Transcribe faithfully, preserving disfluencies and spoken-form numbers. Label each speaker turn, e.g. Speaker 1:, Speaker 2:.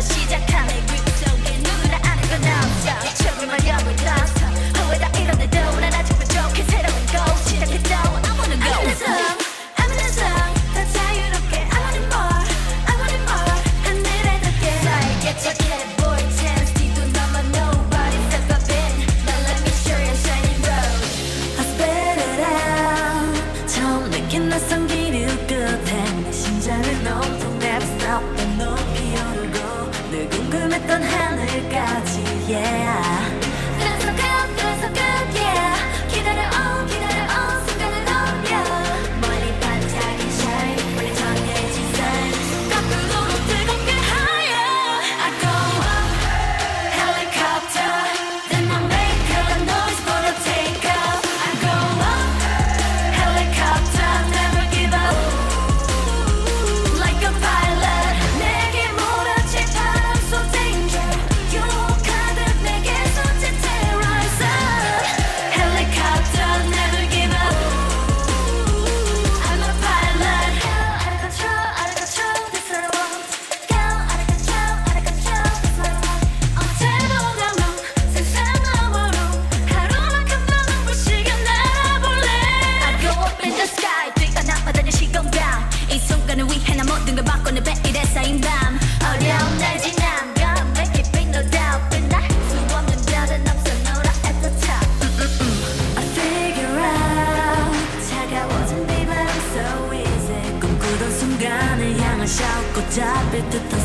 Speaker 1: 시작하네 grip 속에 누구나 아는 건 없어 조금만 여물 떠서 왜 다 이런데도 난 아직 부족해 새로운 거 시작했죠 I wanna go I'm in the zone I'm in the zone 더 자유롭게 I want it more I want it more 하늘에 닿게 나에게 착해 boy chance 뒤도 넘어 nobody's ever been Now let me show you a shining road I spit it out 처음 느낀 낯선 기류 끝에 내 심장을 넘통 never stop 난 높이 오르고 늘 궁금했던 하늘까지 yeah Feels so good, feels so good, yeah 기다려, oh, 기다려, oh, 순간을 넘겨 멀리 반짝인 shine 원래 정해진 sign 거꾸로 뜨겁게 higher I go up, helicopter Then I make a noise for the takeoff I go up, helicopter Never give up Like a pilot 내게 몰아칠 바람 so danger 유혹하듯 내게서 terrorize Helicopter never give up I'm a pilot Out of control, out of control That's what I want Go out of control, out of control That's what I want 언제보다 넌 세상 너머로 하루만큼만 눈부시게 날아볼래 I go up in the sky 뛰어나 바다의 시공간 이 순간을 위해 나 모든 걸 바꾸는 매일의 쌓인 밤 어려운 날 지난 건 make it big no doubt 빛날 수 없는 별은 없어 너라 at the top I figure out 차가워진 비바람 so easy 꿈꾸던 순간을 향한 shout 꽃잡을 듯한